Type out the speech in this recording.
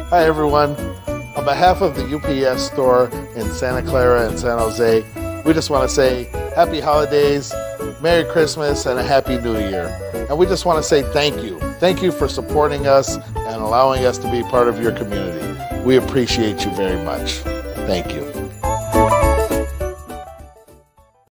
Hi, everyone. On behalf of the UPS store in Santa Clara and San Jose, we just want to say happy holidays, Merry Christmas, and a Happy New Year. And we just want to say thank you. Thank you for supporting us and allowing us to be part of your community. We appreciate you very much. Thank you.